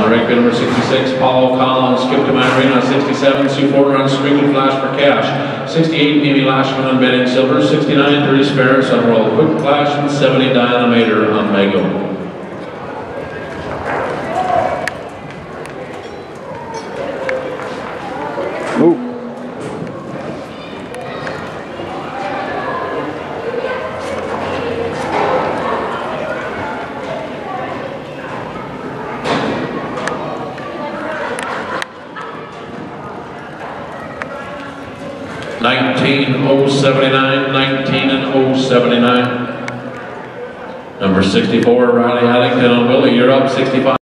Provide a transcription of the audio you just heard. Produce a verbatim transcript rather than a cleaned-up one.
On rank number sixty-six, Paulo Collins, skip to my arena. sixty-seven, Sue Porter on streaking flash for cash. sixty-eight, Amy Lashman on betting silver. sixty-nine, Therese Ferris on roll quick flash. And seventy, Diana Mater on Mego. Ooh. nineteen oh seventy-nine, nineteen and oh seventy-nine. Number sixty-four, Riley Addington on Willie, you're up. sixty-five.